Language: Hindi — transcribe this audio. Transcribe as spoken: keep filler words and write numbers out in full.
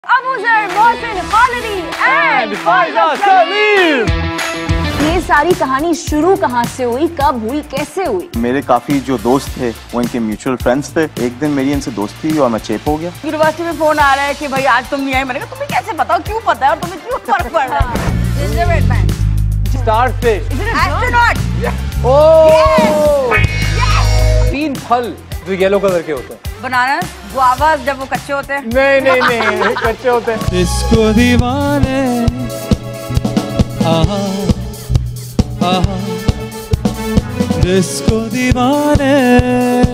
Abu Zaid, Mohsin, Khalidi and Faiza Salim। ये सारी कहानी शुरू कहाँ से हुई, कब हुई, कैसे हुई? मेरे काफी जो दोस्त थे वो इनके म्यूचुअल फ्रेंड्स थे। एक दिन मेरी इनसे दोस्ती हुई और मैं चेप हो गया। यूनिवर्सिटी में फोन आ रहा है कि भाई आज तुम नहीं आए। मैंने कहा तुम्हें कैसे पता, क्यों पता है और तुम्हें क्यों फर्क पड़ रहा है? गिंजरब्रेड स्टारफिश, एस्ट्रोनॉट, ओह तीन फल जो येलो कलर के होते हैं। बनाना, गुआवा जब वो कच्चे होते हैं। नहीं नहीं नहीं कच्चे होते हैं। इसको दीवाने आहा आहा, इसको दीवाने